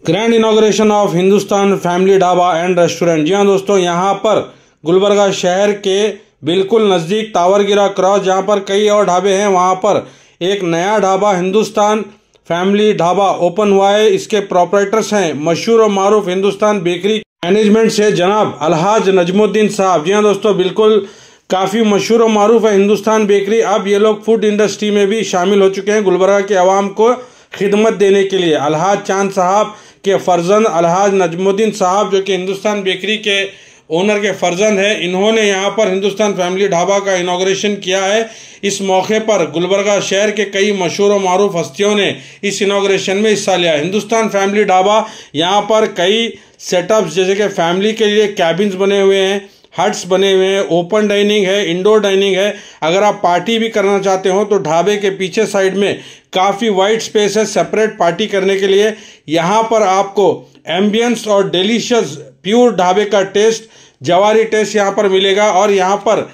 Grand inauguration of Hindustan family dhaba and restaurant. जी हाँ दोस्तों, यहाँ पर गुलबर्गा शहर के बिल्कुल नज़दीक टावरगिरा क्रॉस, जहाँ पर कई और ढाबे हैं, वहाँ पर एक नया ढाबा हिंदुस्तान फैमिली ढाबा ओपन हुआ है। इसके प्रोपराइटर्स हैं मशहूर और मारूफ हिंदुस्तान बेकरी मैनेजमेंट से जनाब अलहाज नजमुद्दीन साहब। जी हाँ दोस्तों, बिल्कुल काफ़ी मशहूर और मारूफ है हिंदुस्तान बेकरी। अब ये लोग फूड इंडस्ट्री में भी शामिल हो चुके हैं गुलबर्गा के अवाम को खिदमत देने के लिए। अलहाज चांद साहब के फर्जंद अलहाज नजमुद्दीन साहब, जो कि हिंदुस्तान बेकरी के ओनर के फर्जंद है, इन्होंने यहाँ पर हिंदुस्तान फैमिली ढाबा का इनॉग्रेशन किया है। इस मौके पर गुलबर्गा शहर के कई मशहूर और मारूफ हस्तियों ने इस इनॉग्रेशन में हिस्सा लिया। हिंदुस्तान फैमिली ढाबा यहाँ पर कई सेटअप्स, जैसे कि फैमिली के लिए कैबिन्स बने हुए हैं, हट्स बने हुए हैं, ओपन डाइनिंग है, इंडोर डाइनिंग है। अगर आप पार्टी भी करना चाहते हो तो ढाबे के पीछे साइड में काफ़ी वाइड स्पेस है सेपरेट पार्टी करने के लिए। यहाँ पर आपको एम्बियंस और डिलीशियस प्योर ढाबे का टेस्ट, जवारी टेस्ट यहाँ पर मिलेगा। और यहाँ पर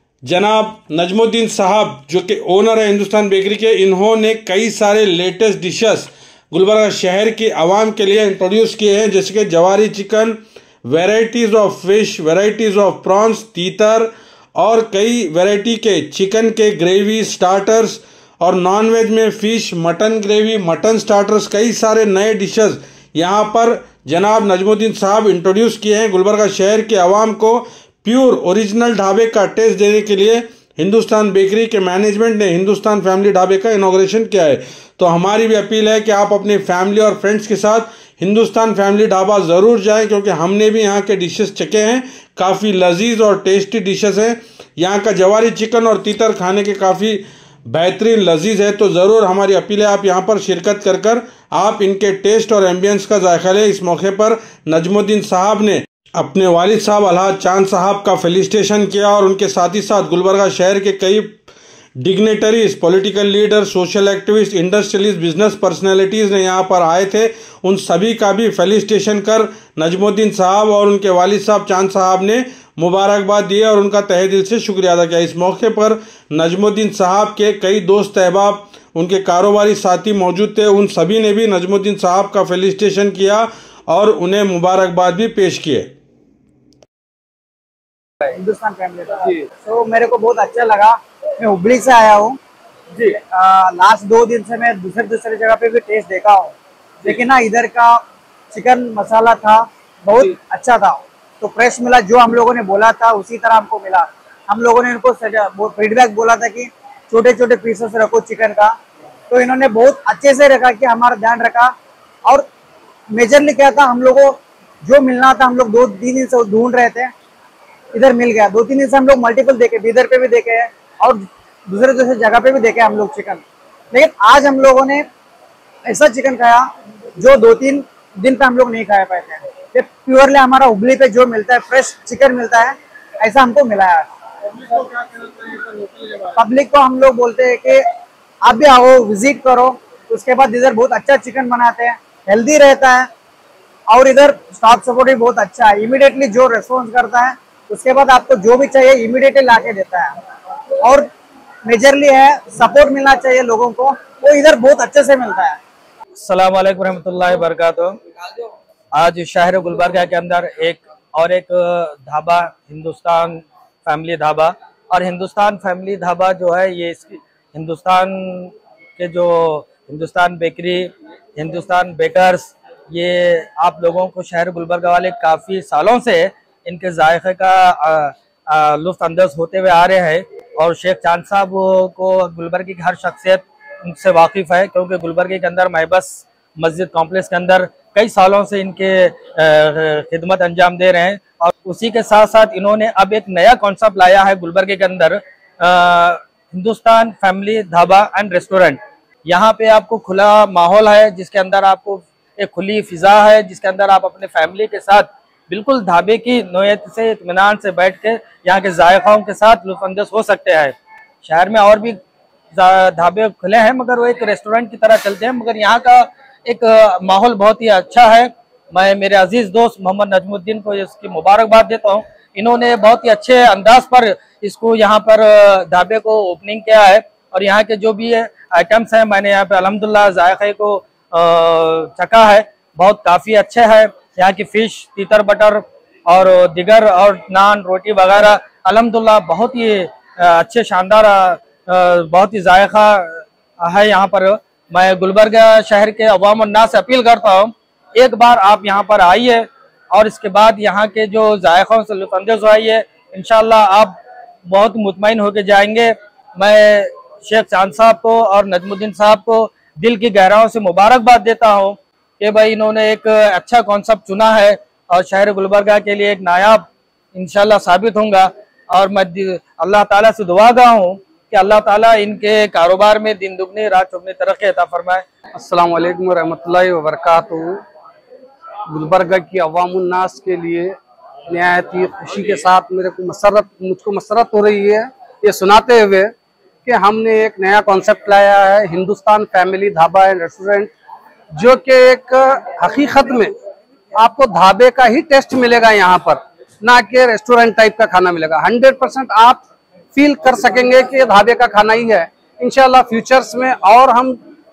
जनाब नजमुद्दीन साहब, जो कि ओनर है हिंदुस्तान बेकरी के, इन्होंने कई सारे लेटेस्ट डिशेस गुलबर्गा शहर की आवाम के लिए इंट्रोड्यूस किए हैं, जैसे कि जवारी chicken, varieties of fish, varieties of prawns, तीतर और कई वैरायटी के चिकन के ग्रेवी स्टार्टर्स, और नॉन वेज में fish, mutton gravy, mutton starters, कई सारे नए डिशेस यहाँ पर जनाब नजमुद्दीन साहब इंट्रोड्यूस किए हैं। गुलबर्गा शहर के आवाम को प्योर ओरिजिनल ढाबे का टेस्ट देने के लिए हिंदुस्तान बेकरी के मैनेजमेंट ने हिंदुस्तान फैमिली ढाबे का इनॉग्रेशन किया है। तो हमारी भी अपील है कि आप अपनी फैमिली और फ्रेंड्स के साथ हिंदुस्तान फैमिली ढाबा ज़रूर जाएं, क्योंकि हमने भी यहाँ के डिशेस चखे हैं, काफ़ी लजीज और टेस्टी डिशेस हैं। यहाँ का जवारी चिकन और तीतर खाने के काफ़ी बेहतरीन लजीज है। तो ज़रूर हमारी अपील है आप यहाँ पर शिरकत कर कर आप इनके टेस्ट और एम्बियंस का जायका लें। इस मौके पर नजमुद्दीन साहब ने अपने वालिद साहब अलहाज चांद साहब का फेलिसिटेशन किया, और उनके साथ ही साथ गुलबर्गा शहर के कई dignitaries, political leader, social activist, industrialist, business personalities ने यहाँ पर आए थे। उन सभी का भी फेलिसिटेशन कर नजमुद्दीन साहब और उनके वालिद साहब चांद साहब ने मुबारकबाद दी और उनका तहे दिल से शुक्रिया अदा किया। इस मौके पर नजमुद्दीन साहब के कई दोस्त अहबाब, उनके कारोबारी साथी मौजूद थे। उन सभी ने भी नजमुद्दीन साहब का फेलिसिटेशन किया और उन्हें मुबारकबाद भी पेश किए। हिंदुस्तान फैमिली जी, तो मेरे को बहुत अच्छा लगा। मैं हुबली से आया हूँ जी। लास्ट 2 दिन से मैं दूसरे जगह पे भी टेस्ट देखा हूँ, लेकिन ना इधर का चिकन मसाला था बहुत अच्छा था, तो फ्रेश मिला। जो हम लोगों ने बोला था उसी तरह हमको मिला। हम लोगों ने इनको फीडबैक बोला था कि छोटे छोटे पीसेस रखो चिकन का, तो इन्होंने बहुत अच्छे से रखा कि हमारा ध्यान रखा। और मेजरली क्या था, हम लोगों को जो मिलना था हम लोग 2-3 दिन से ढूंढ रहे थे, इधर मिल गया। 2-3 दिन से हम लोग मल्टीपल देखे, इधर पे भी देखे हैं और दूसरे जगह पे भी देखे हम लोग चिकन, लेकिन आज हम लोगों ने ऐसा चिकन खाया जो 2-3 दिन पे हम लोग नहीं खा पाए थे। प्योरली हमारा हुबली पे जो मिलता है, फ्रेश चिकन मिलता है, ऐसा हमको मिला है। पब्लिक को हम लोग बोलते हैं कि आप भी आओ, विजिट करो। उसके बाद इधर बहुत अच्छा चिकन बनाते हैं, हेल्दी रहता है, और इधर स्टाफ सपोर्ट भी बहुत अच्छा है। इमीडिएटली जो रेस्पॉन्स करता है, उसके बाद आपको जो भी चाहिए इमीडिएटली ला के देता है। और मेजरली है सपोर्ट मिलना चाहिए लोगों को, वो इधर बहुत अच्छे से मिलता है। अस्सलाम वालेकुम रहमतुल्लाहि व बरकातुहू। आज शहर गुलबर्गा के अंदर एक ढाबा, हिंदुस्तान फैमिली ढाबा, और हिंदुस्तान फैमिली ढाबा जो है ये हिंदुस्तान के जो हिंदुस्तान बेकरी, हिंदुस्तान बेकर्स, ये आप लोगों को शहर गुलबर्गा वाले काफ़ी सालों से इनके जायके का लुत्फ़ अंदाज होते हुए आ रहे हैं। और शेख चांद साहब को गुलबर्गे की हर शख्सियत उनसे वाकिफ़ है, क्योंकि गुलबर्गे के अंदर महबस मस्जिद कॉम्प्लेक्स के अंदर कई सालों से इनके खिदमत अंजाम दे रहे हैं। और उसी के साथ साथ इन्होंने अब एक नया कॉन्सेप्ट लाया है गुलबर्गे के अंदर, Hindustan family dhaba and restaurant. यहाँ पे आपको खुला माहौल है, जिसके अंदर आपको एक खुली फिजा है, जिसके अंदर आप अपने फैमिली के साथ बिल्कुल ढाबे की नोयत से, इत्मीनान से बैठ के यहाँ के जायकाओं के साथ लुत्फ़अंदाज़ हो सकते हैं। शहर में और भी ढाबे खुले हैं, मगर वो एक रेस्टोरेंट की तरह चलते हैं, मगर यहाँ का एक माहौल बहुत ही अच्छा है। मैं मेरे अजीज़ दोस्त मोहम्मद नजमुद्दीन को इसकी मुबारकबाद देता हूँ। इन्होंने बहुत ही अच्छे अंदाज पर इसको यहाँ पर ढाबे को ओपनिंग किया है, और यहाँ के जो भी आइटम्स हैं मैंने यहाँ पे अल्हम्दुलिल्लाह जायके को चखा है। बहुत काफ़ी अच्छे है। यहाँ की फ़िश, तीतर बटर और दिगर और नान, रोटी वगैरह अल्हम्दुलिल्लाह बहुत ही अच्छे, शानदार, बहुत ही जायका है यहाँ पर। मैं गुलबर्गा शहर के अवाम अन्नास से अपील करता हूँ, एक बार आप यहाँ पर आइए और इसके बाद यहाँ के जो जायकों से लुत्फ़अंदोज़ आइए। इंशाअल्लाह आप बहुत मुतमईन होकर जाएंगे। मैं शेख चांद साहब को और नजमुद्दीन साहब को दिल की गहराइयों से मुबारकबाद देता हूँ कि भाई इन्होंने एक अच्छा कॉन्सेप्ट चुना है और शहर गुलबर्गा के लिए एक नायाब इंशाल्लाह साबित होगा। और मैं अल्लाह ताला से दुआ गा हूँ कि अल्लाह ताला इनके कारोबार में दिन दुगनी रात चौगनी तरक्की अता फरमाए। अस्सलाम वालेकुम रहमतुल्लाहि व बरकातहू। गुलबर्गा की अवामुन्नास के लिए निहायत ही खुशी के साथ मुझको मसरत हो रही है ये सुनाते हुए कि हमने एक नया कॉन्सेप्ट लाया है, Hindustan family dhaba and restaurant, जो कि एक हकीकत में आपको ढाबे का ही टेस्ट मिलेगा यहाँ पर, ना कि रेस्टोरेंट टाइप का खाना मिलेगा। 100% आप फील कर सकेंगे कि ढाबे का खाना ही है। इंशाल्लाह फ्यूचर्स में और हम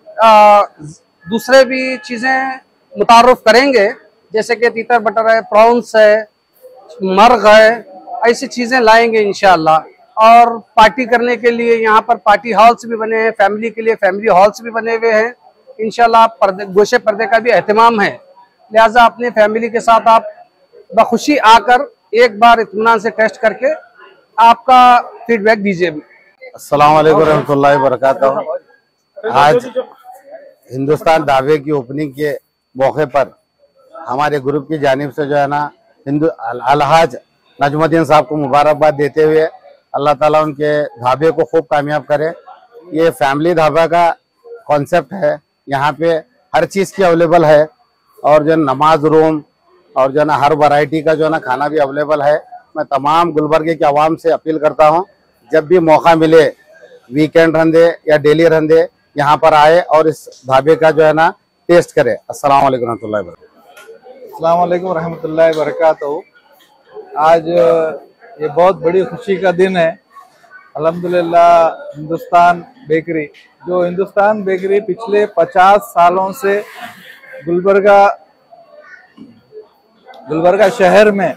दूसरे भी चीज़ें मुतारुफ करेंगे, जैसे कि तीतर बटर है, प्रॉन्स है, मर्ग है, ऐसी चीज़ें लाएंगे इंशाल्लाह। और पार्टी करने के लिए यहाँ पर पार्टी हॉल्स भी बने हैं, फैमिली के लिए फैमिली हॉल्स भी बने हुए हैं इंशाल्लाह। गोशे पर्दे का भी एहतमाम है, लिहाजा अपने फैमिली के साथ आप बखुशी आकर एक बार इत्मीनान से टेस्ट करके आपका फीडबैक दीजिए। अस्सलाम वालेकुम रहमतुल्लाहि व बरकातहू। आज हिंदुस्तान ढाबे की ओपनिंग के मौके पर हमारे ग्रुप की जानिब से जो है ना अलहाज नजमुद्दीन साहब को मुबारकबाद देते हुए अल्लाह ताला उनके ढाबे को खूब कामयाब करे। ये फैमिली ढाबा का कॉन्सेप्ट है, यहाँ पे हर चीज़ की अवेलेबल है और जो नमाज रूम और जो ना हर वैरायटी का जो ना खाना भी अवेलेबल है। मैं तमाम गुलबर्गे के आवाम से अपील करता हूँ, जब भी मौका मिले, वीकेंड रंदे या डेली रंदे, यहाँ पर आए और इस ढाबे का जो है ना टेस्ट करे। अस्सलाम वालेकुम रहमतुल्लाहि व बरकातहू। अस्सलाम वालेकुम रहमतुल्लाहि व बरकातहू। आज ये बहुत बड़ी खुशी का दिन है। अल्हम्दुलिल्लाह हिंदुस्तान बेकरी, जो हिंदुस्तान बेकरी पिछले 50 सालों से गुलबर्गा शहर में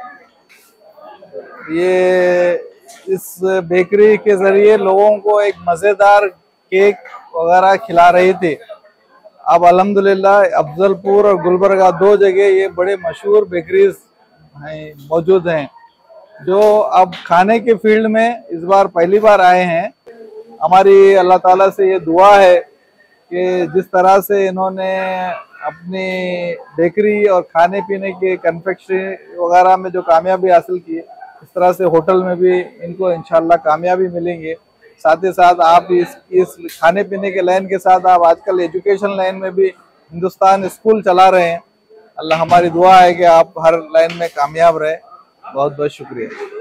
ये इस बेकरी के जरिए लोगों को एक मज़ेदार केक वगैरह खिला रही थी। अब अल्हम्दुलिल्लाह अफजलपुर और गुलबर्गा 2 जगह ये बड़े मशहूर बेकरीज मौजूद हैं, जो अब खाने के फील्ड में इस बार पहली बार आए हैं। हमारी अल्लाह ताला से ये दुआ है कि जिस तरह से इन्होंने अपनी बेकरी और खाने पीने के कन्फेक्शनरी वगैरह में जो कामयाबी हासिल की, इस तरह से होटल में भी इनको इंशाल्लाह कामयाबी मिलेंगे। साथ ही साथ आप इस खाने पीने के लाइन के साथ आप आजकल एजुकेशन लाइन में भी हिंदुस्तान स्कूल चला रहे हैं। अल्लाह, हमारी दुआ है कि आप हर लाइन में कामयाब रहे। बहुत बहुत शुक्रिया।